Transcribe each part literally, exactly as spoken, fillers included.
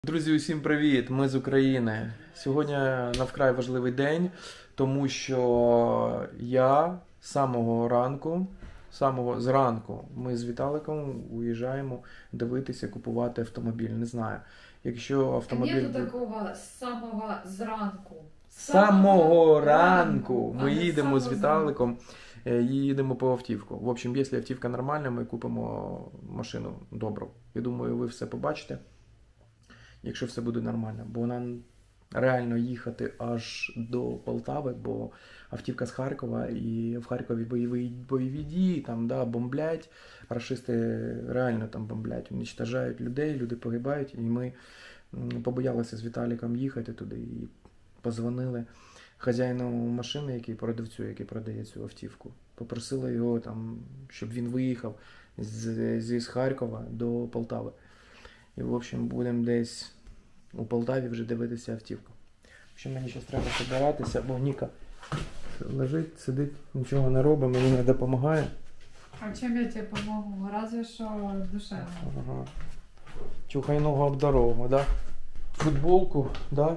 Друзі, усім привіт! Ми з України. Сьогодні навкрай важливий день, тому що я з самого ранку, самого зранку, ми з Віталиком уїжджаємо дивитися, купувати автомобіль. Не знаю, якщо автомобіль... Нету такого з самого зранку. З самого ранку ми їдемо з самого Віталиком, їдемо по автівку. В общем, якщо автівка нормальна, ми купимо машину добру. Я думаю, ви все побачите. Якщо все буде нормально, бо нам реально їхати аж до Полтави, бо автівка з Харкова, і в Харкові бойові, бойові дії, там, да, бомблять, рашисти реально там бомблять, уничтожають людей, люди погибають, і ми побоялися з Віталіком їхати туди, і позвонили хазяїну машини, який продавцю, який продає цю автівку, попросили його, там, щоб він виїхав з, з Харкова до Полтави. І, в общем, будемо десь у Полтаві вже дивитися автівку. В общем, мені зараз треба збиратися, бо Ніка лежить, сидить, нічого не робить, мені не допомагає. А чим я тебе допомогу? Разве що душевно. Ага. Чухай ногу об дорогу, да? Футболку, да?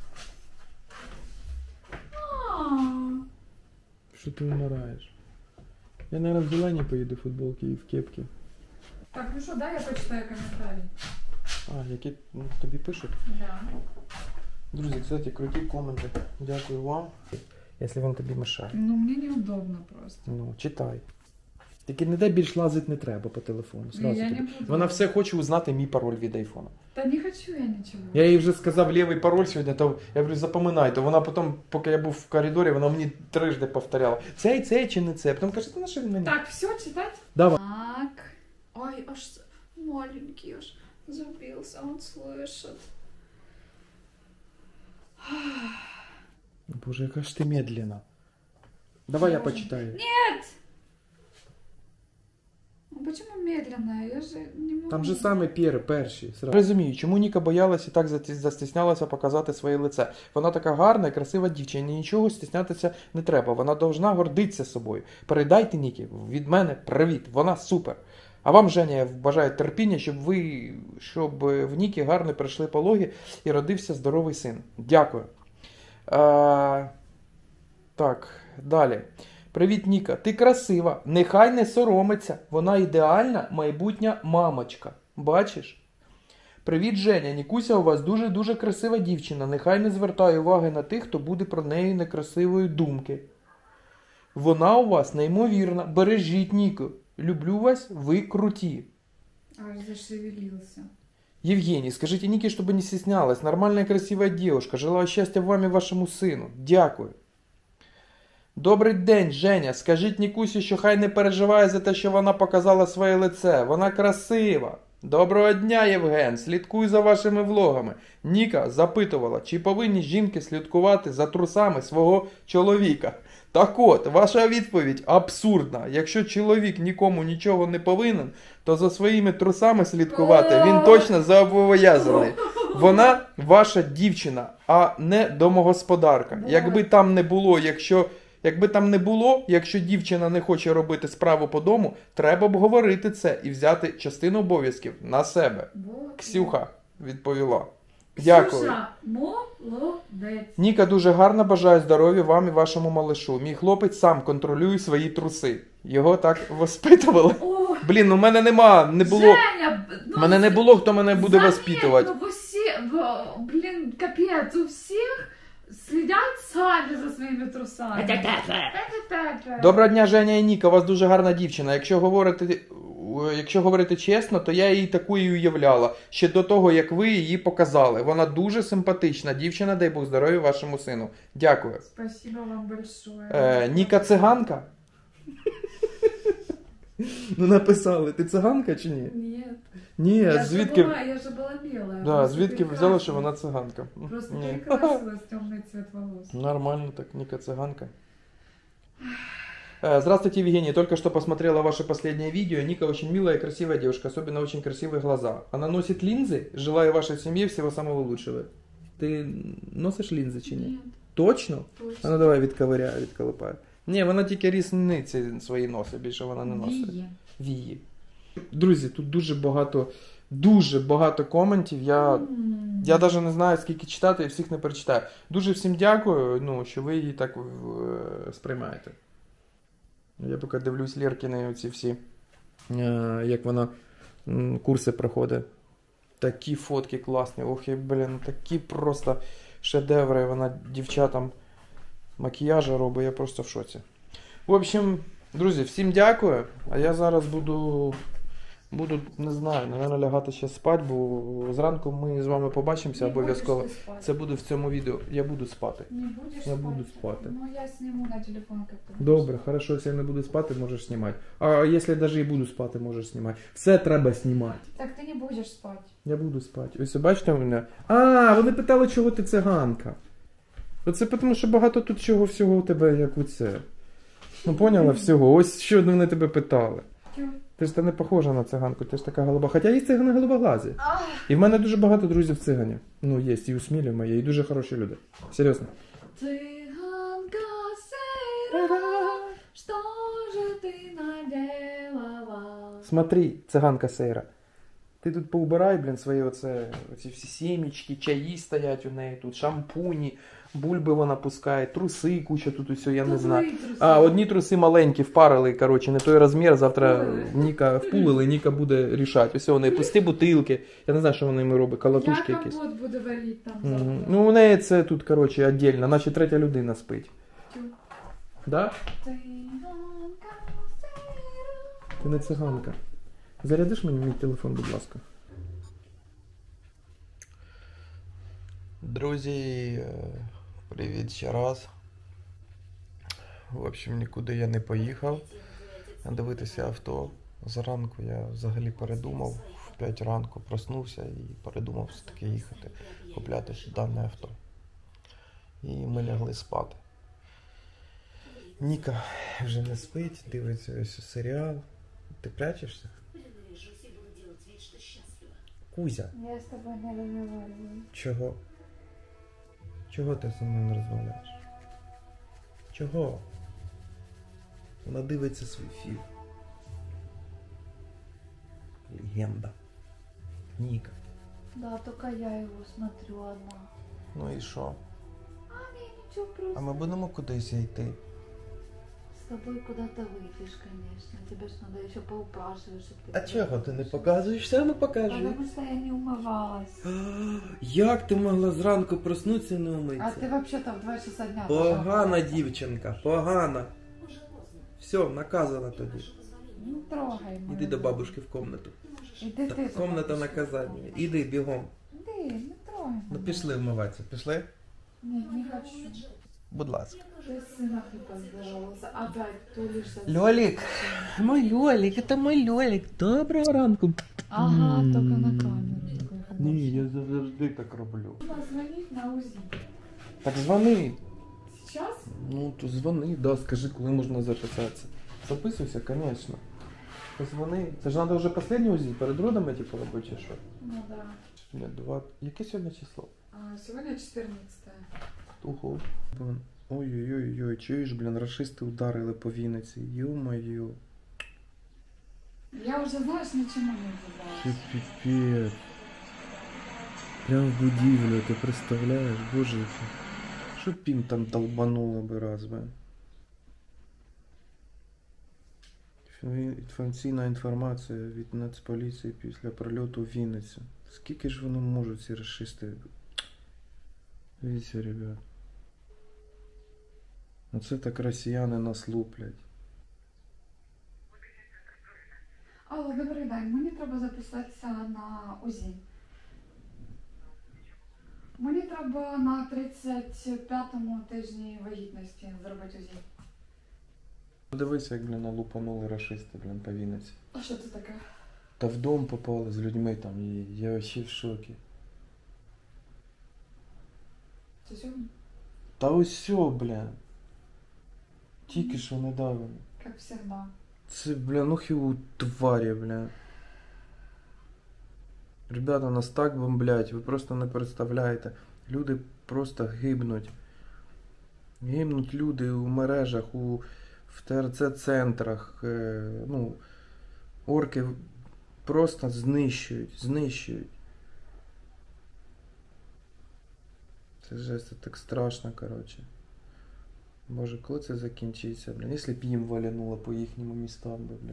Що ти вмираєш? Я, наверное, в зелені поїду в футболці і в кепці. Так, ну що, дай я почитаю коментарі. А, які ну, тобі пишуть? Да. Друзі, кстати, круті коменти. Дякую вам. Якщо він тобі мешає. Ну, мені неудобно просто. Ну, читай. Тільки ніде більш лазити не треба по телефону. Сразу Я тобі. не буду. Вона все хоче узнати мій пароль від айфона. Та не хочу я нічого. Я їй вже сказав лівий пароль сьогодні, то я говорю, запам'ятай. То вона потім, поки я був в коридорі, вона мені трижди повторяла. Цей, цей чи не цей? Потім каже, ти на що він мені? Так, все, читать? Давай. Так. Ой, аж маленький, аж забился, он слышит. Боже, яка ж ти медленно. Давай я почитаю. Нет! Ну почему медленно? Я же не могу. Там же саме пір, перші. Сразу. Розумію, чому Ніка боялася і так застіснялася показати своє лице. Вона така гарна і красива дівчина, нічого стіснятися не треба. Вона должна гордитися собою. Передайте Нікі від мене привіт, вона супер. А вам, Женя, бажаю терпіння, щоб ви, щоб в Нікі гарно пройшли пологи і родився здоровий син. Дякую. А, так, далі. Привіт, Ніка. Ти красива. Нехай не соромиться. Вона ідеальна майбутня мамочка. Бачиш? Привіт, Женя. Нікуся у вас дуже-дуже красива дівчина. Нехай не звертає уваги на тих, хто буде про неї некрасивої думки. Вона у вас неймовірна. Бережіть, Ніку. Люблю вас, ви круті. Аж зашевелился. Евгений, скажите Нике, чтобы не стеснялась. Нормальная красивая девушка. Желаю счастья вам и вашему сину. Дякую. Добрий день, Женя. Скажіть Нікусі, що хай не переживає за те, що вона показала своє лице. Вона красива. Доброго дня, Євген. Слідкуй за вашими влогами. Ніка запитувала, чи повинні жінки слідкувати за трусами свого чоловіка. Так от, ваша відповідь абсурдна. Якщо чоловік нікому нічого не повинен, то за своїми трусами слідкувати він точно зобов'язаний. Вона ваша дівчина, а не домогосподарка. Якби там не було, якщо... Якби там не було, якщо дівчина не хоче робити справу по дому, треба б говорити це і взяти частину обов'язків на себе. Вот. Ксюха відповіла. Дякую. Ксюша, молодець. Ніка дуже гарна, бажаю здоров'я вам і вашому малишу. Мій хлопець сам контролює свої труси. Його так воспитували. О, Блін, у мене нема, не було. Женя, ну, Мене не було, хто мене буде заметь, воспитувати. Ну, всі, блін, капець, у всіх слідять самі за своїми трусами. Доброго дня, Женя і Ніка, у вас дуже гарна дівчина. Якщо говорити, якщо говорити чесно, то я її такою уявляла. Ще до того, як ви її показали. Вона дуже симпатична дівчина, дай Бог здоров'я вашому сину. Дякую. Спасибо вам большое. Е, Ніка циганка? Ну написали, ти циганка чи ні? Ні. Ні, Я звідки... Же була, я же була білая. Да, звідки взяла, що вона циганка? Просто Ні. перекрасилась темний цвет волос. Нормально так, Ника цыганка. Здравствуйте, Евгений. Только что посмотрела ваше последнее видео. Ника очень милая и красивая девушка, особенно очень красивые глаза. Она носит линзы. Желаю вашей семье всего самого лучшего. Ты носишь линзы чи ні? Нет. Точно? Точно. А ну давай відковиряю, відколипаю. Ні, вона тільки рісниці свої носить, більше вона не носить. Вії. Вії. Друзі, тут дуже багато Дуже багато коментів. Я, М. я навіть не знаю, скільки читати, я всіх не перечитаю. Дуже всім дякую, ну, що ви її так е, сприймаєте. Я поки дивлюсь Лєркіни оці всі, е, як вона м, курси проходить. Такі фотки класні. Ох, і, блін, такі просто шедеври. Вона дівчатам макіяжі робить, я просто в шоці. В общем, друзі, всім дякую. А я зараз буду, буду не знаю, напевно, лягати ще спати, бо зранку ми з вами побачимося Не обов'язково. будеш ти спати. Це буде в цьому відео. Я буду спати. Не будешь Я спать? буду спати. Ну, я сниму на телефон, как ты Добре, будешь. хорошо, якщо я не буду спати, можеш знімати. А якщо навіть і буду спати, можеш знімати. Все треба знімати. Так ты не будешь спать. Я буду спати. Ось бачите у мене. А, вони питали, чого ти циганка. Оце тому, що багато тут чого всього у тебе, як у це. Ну, поняла всього. Ось що вони тебе питали. Чё? Ти ж та не похожа на циганку, ти ж така голуба. Хоча є цигани голубоглазі. Ах, І в мене дуже багато друзів циганів. Ну, є, і у Смілі мої, і дуже хороші люди. Серйозно. цыганка серая, что же ты наделала? Смотри, циганка Сейра. Ти тут поубирай, блін, свої оце, оці всі сімічки, чаї стоять у неї тут, шампуні, бульби вона пускає, труси, куча тут усе, я не Тут знаю. твои трусы. А, одні труси маленькі, впарили, коротше, не той розмір, завтра Впулили. Ніка впулили, Ніка буде рішати. Ось вони, пусті бутилки, я не знаю, що вона ними робить, колотушки Я якісь. компот буду варить там Мгм. завтра. Ну, у неї це тут, коротше, віддільно, наче третя людина спить. Тю. Да? Цыганка серая. Ти не циганка. Зарядиш мені мій телефон, будь ласка. Друзі, привіт ще раз. В общем, нікуди я не поїхав дивитися авто. Зранку я взагалі передумав, в п'ять ранку проснувся і передумав все-таки їхати, купляти дане авто. І ми лягли спати. Ніка вже не спить, дивиться ось серіал. Ти прячешся? Кузя, Я с тобой не разговариваю. чого? Чого ти зі мною не розмовляєш? Чого? Вона дивиться свій фільм. Легенда. Ніка. Да, только я его смотрю одна. Ну і що? А мне ничего просто. А ми будемо кудись йти? С тобой куда-то выйдешь, конечно. Тебе ж надо еще поупрашивать, чтобы ты... А чого ти не показуєш? Саме покажи. Потому что я не умывалась. Як ти могла зранку проснутися і не А умитися? ты вообще-то в два часа дня... Погана дівчинка, погана. Все, наказана тоді. Не трогай меня. Іди до бабушки в комнату. Иди ты. Комната наказання. Іди бігом. Иди, не трогай Ну меня. пішли вмиватися. Пішли? Нет, не хочу. Будь ласка. Ты с сыном не поздоровался. Опять тулишься. Лёлик. Мой Лёлик, это мой Лёлик. Доброго ранку. Ага, М. только на камеру. такой хороший. Ні, я завжди так роблю. Нужно звонить на УЗИ. Так дзвони. Сейчас? Ну, то дзвони, да, скажи, коли можна записатися. Записуйся, звісно. Позвони. Це ж треба вже останній УЗІ перед родами, типу, робити, чи що? Ну да. Ні, два... Яке сьогодні число? А, сегодня четырнадцатое. Ого. Блин. Ой-ой-ой, чуєш, блін, рашисти ударили по Вінниці. Ё-моё. Я уже, знаешь, ничему не Це удивляюсь. піпець. Прям в будівлю, ти представляєш, боже. Що пін там долбануло би раз би? Інформаційна інформація від Нацполіції після прильоту в Вінницю. Скільки ж вони можуть, ці рашисти? Дивіться, ребят. Оце так росіяни нас луплять. Алло, добрий день. Мені треба записатися на УЗІ. Мені треба на тридцять п'ятому тижні вагітності зробити УЗІ. Дивися, як, блін, лупанули рашисти, блін, по Вінниці. А що це таке? Та в дом попали з людьми там, і я вообще в шокі. Це сьогодні? Та ось сьо, бля. Тільки що недавно. Як завжди. Це, бля, ну хіу тварі, бля. Ребята, нас так бомблять, ви просто не представляєте. Люди просто гибнуть. Гибнуть люди у мережах, у, в ТРЦ-центрах. Е, ну, орки просто знищують, знищують. Це жесть, це так страшно, коротше. Боже, коли це закінчиться, блін? Якщо б їм валянуло по їхньому містам, блін.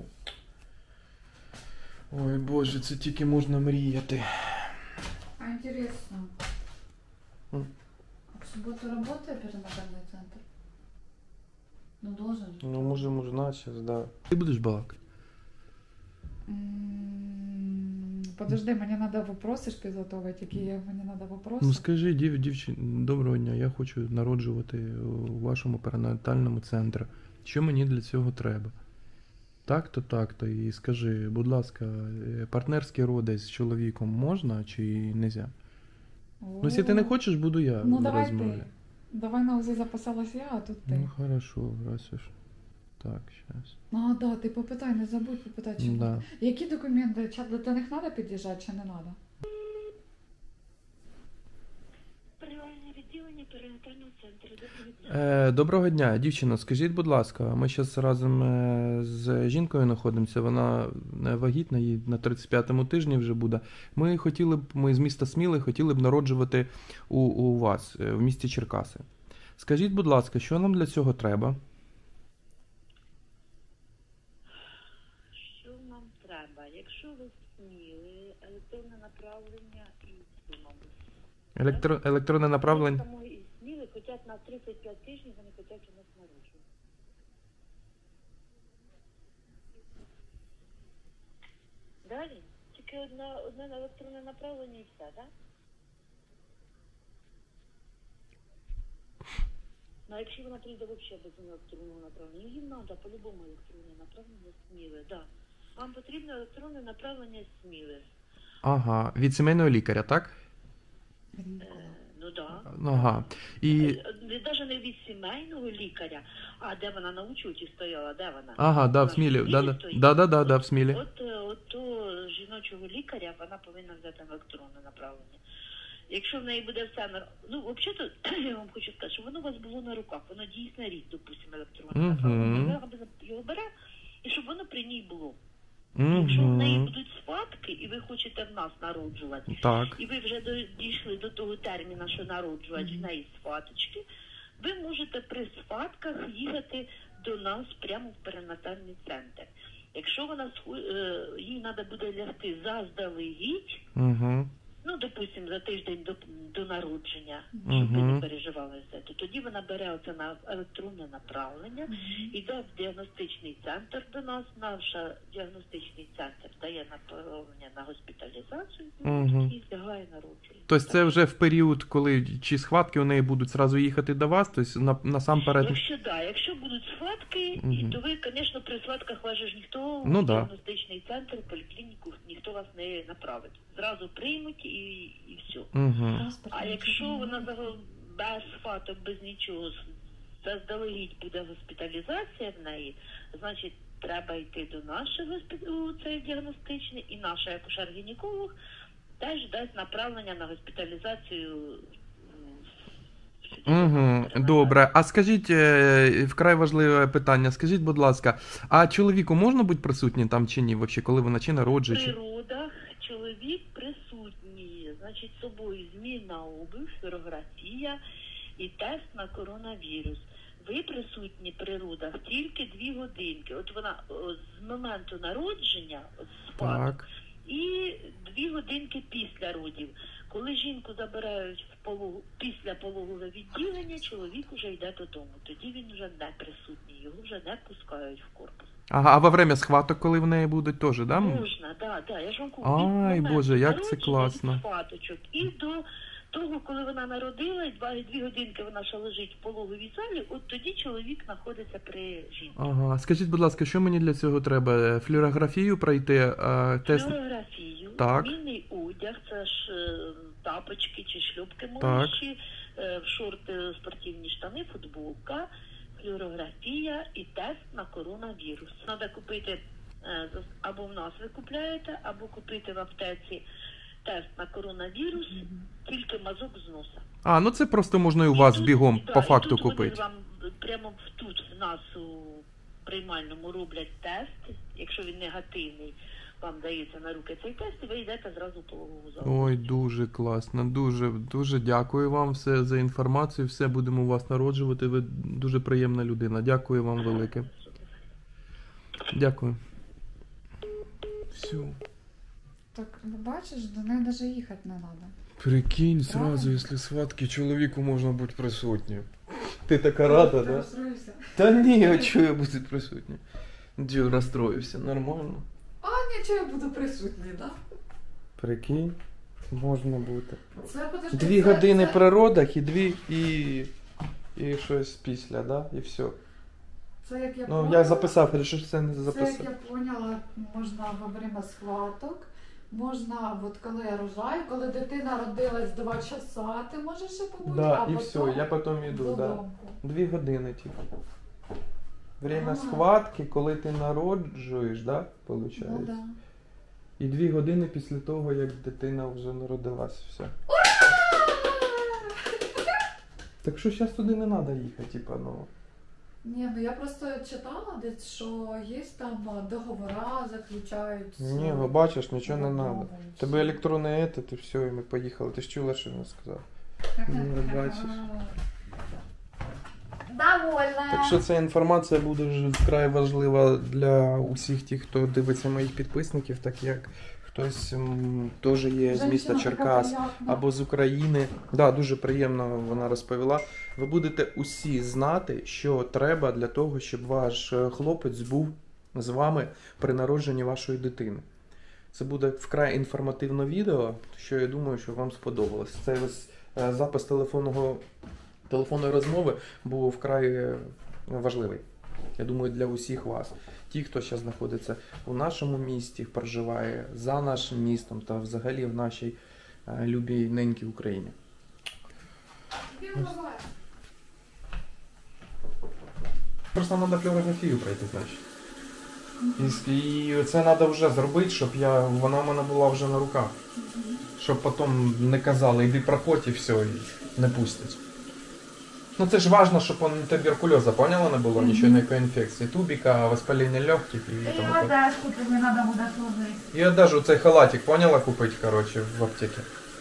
Ой, Боже, це тільки можна мріяти. А интересно, М. а в субботу работает перинатальный центр? Ну, должен же. Ну, може, можна зараз, да. Ти будеш балакати? М, Подожди, мені треба вопроси ж підготувати, які є, мені треба вопроси. Ну скажи, дів, дівчин, доброго дня, я хочу народжувати у вашому перинатальному центрі. Що мені для цього треба? Так-то, так-то. І скажи, будь ласка, е, партнерські роди з чоловіком можна чи нельзя? Ну, якщо ти не хочеш, буду я Ну, в давай розмові. ти. Давай на УЗИ записалась я, а тут ти. Ну, хорошо, раз уж. Так, сейчас. А, да, ти попитай, не забудь попитати, чи Да. які документи, чи до них треба під'їжджати, чи не треба? Приймальне відділення перинатального центру. Доброго дня. Е, доброго дня, дівчина, скажіть, будь ласка, ми зараз разом е, з жінкою знаходимося, вона е, вагітна, їй на тридцять п'ятому тижні вже буде. Ми хотіли б, ми з міста Сміли хотіли б народжувати у, у вас, е, в місті Черкаси. Скажіть, будь ласка, що нам для цього треба? Що нам треба? Якщо ви сміли, електронне направлення і що, мабуть. Електро, електронне направлення? Тому і сміли хочуть на тридцять п'ять тижнів, вони хочуть у нас народжувати. Далі? Тільки одна, одне електронне направлення і все, так? Ну, а якщо вона прийде взагалі без електронного направлення, їм треба по-любому електронне направлення Сміли, так. Да. Вам потрібно електронне направлення Сміли. Ага, від сімейного лікаря, так? Е, ну так. Да. Ага. І... Навіть не від сімейного лікаря, а де вона на учуті стояла, де вона? Ага, да, в Вона Смілі, в да, да, стоїть? да, да, да, да, в Смілі. От, от того жіночого лікаря вона повинна взяти електронне направлення. Якщо в неї буде все на... Ну, взагалі, я вам хочу сказати, що воно у вас було на руках, воно дійсно рік, допустимо, електронне Мгм. направлення. Вона його бере, і щоб воно при ній було. Угу. Якщо в неї будуть схватки, і ви хочете в нас народжувати, Так. і ви вже до- дійшли до того терміну, що народжувати в неї схваточки, ви можете при схватках їхати до нас прямо в перинатальний центр. Якщо вона сху- е, їй треба буде лягти заздалегідь, Угу. ну, допустимо, за тиждень до, до народження, щоб ви Мгм. не переживали все, то тоді вона бере оце на електронне направлення, йде в діагностичний центр до нас, наш діагностичний центр дає направлення на госпіталізацію, Мгм. і лягає народження. Тобто це вже в період, коли чи схватки у неї будуть зразу їхати до вас, тобто на, насамперед... Якщо, да, якщо будуть схватки, Мгм. і то ви, звісно, при схватках вас же ж ніхто Ну в да. діагностичний центр, поліклініку, ніхто вас не направить. Зразу приймуть і, і все. Угу. А якщо вона заго- без схваток, без нічого, заздалегідь буде госпіталізація в неї, значить треба йти до нашого госпі- у цей діагностичний, і наша акушер-гінеколог теж дасть направлення на госпіталізацію. Угу. Добре. А скажіть, е, вкрай важливе питання, скажіть, будь ласка, а чоловіку можна бути присутнім там чи ні, взагалі, коли вона чи народжує? При Чи... родах чоловік присутній, значить, з собою змінна обув, флюорографія і тест на коронавірус. Ви присутні при родах тільки дві годинки. От вона о, з моменту народження, от з факту, Так. і дві годинки після родів. Коли жінку забирають в пологу, після пологове відділення, чоловік вже йде додому. Тоді він вже не присутній, його вже не пускають в корпус. Ага, а во время схваток, коли в неї будуть, теж, да? Можна, да, да. Я ж вам кажу, від Ай, моменту Боже, як це народження, класно. від схваточок, і до того, коли вона народила, і два, дві годинки вона ще лежить в пологовій залі, от тоді чоловік знаходиться при жінці. Ага, скажіть, будь ласка, що мені для цього треба? Флюорографію пройти, е, тест? Флюорографію, Так. змінний одяг, це ж е, тапочки чи шльопки Так. молодші, е, шорти, спортивні штани, футболка, флюорографія і тест на коронавірус. Треба купити, е, за- або в нас ви купляєте, або купити в аптеці тест на коронавірус, тільки мазок з носа. А, ну це просто можна і у І вас тут- бігом да, по і факту тут купити. Вони вам прямо в- тут в нас у приймальному роблять тест, якщо він негативний, вам дається на руки цей тест, і ви йдете зразу в пологову залу. Ой, дуже класно, дуже, дуже дякую вам все за інформацію, все будемо вас народжувати, ви дуже приємна людина, дякую вам велике. Дякую. Все. Так, ну бачиш, до неї навіть їхати не треба. Прикинь, сразу, якщо сватки, чоловіку можна бути присутнім. Ти така рада, Ти да? розстроївся? Та ні, а чого я буду присутнім? Чого розстроївся, нормально. А, нічого, я буду присутній, так? Да? Прикинь, можна бути. Це, подожди, Дві це, години це... при родах і дві, і, і щось після, да? І все. Це, як я Ну, поняла, я записав, я що це не це, записав. як я поняла, можна во время схваток, можна, от коли я рожаю, коли дитина родилась два часа, ти можеш ще побути, Да, а і потім все, я потім йду, да. додому. Дві години, типу. Время А. схватки, коли ти народжуєш, да, виходить? Ну, да. І дві години після того, як дитина вже народилась, все. Так що зараз туди не треба їхати, типа, ну. Ні, ну я просто читала десь, що є там договора, заключають. Ні, ну бачиш, нічого не треба. Готово. Тебе електронне етат, і все, і ми поїхали. Ти ж чула, що він сказав? Ну, бачиш. Довольна. Так що ця інформація буде вже вкрай важлива для усіх тих, хто дивиться моїх підписників, так як хтось м, теж є з міста Женщина Черкас така приятна. або з України. Да, дуже приємно вона розповіла. Ви будете усі знати, що треба для того, щоб ваш е, хлопець був з вами при народженні вашої дитини. Це буде вкрай інформативне відео, що я думаю, що вам сподобалось. Це ось е, запис телефонного, телефонної розмови був вкрай е, важливий. Я думаю, для усіх вас. Ті, хто зараз знаходиться у нашому місті, проживає за нашим містом та взагалі в нашій е, любій ненькій Україні. Просто треба флюорографію пройти, значить. І, і це треба вже зробити, щоб я, вона в мене була вже на руках. Щоб потім не казали, йди проходь і все, і не пустять. Ну це ж важливо, щоб он туберкульоза, поняла, не було, нічого, ніякої інфекції. Тубіка, воспалення легких і тому. І одежку тобі треба буде служити. І одежу цей халатик, поняла, купити, короче, в аптеці.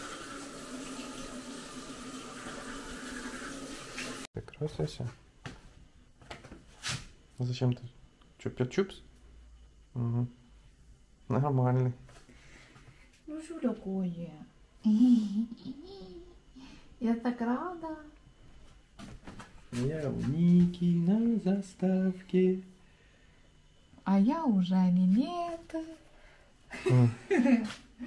Ти красився. Зачем ти? Що, п'ять-чупс? Угу. Нормальний. Ну що такое? Я так рада. Я у Ники на заставке. А я уже не нет. Mm.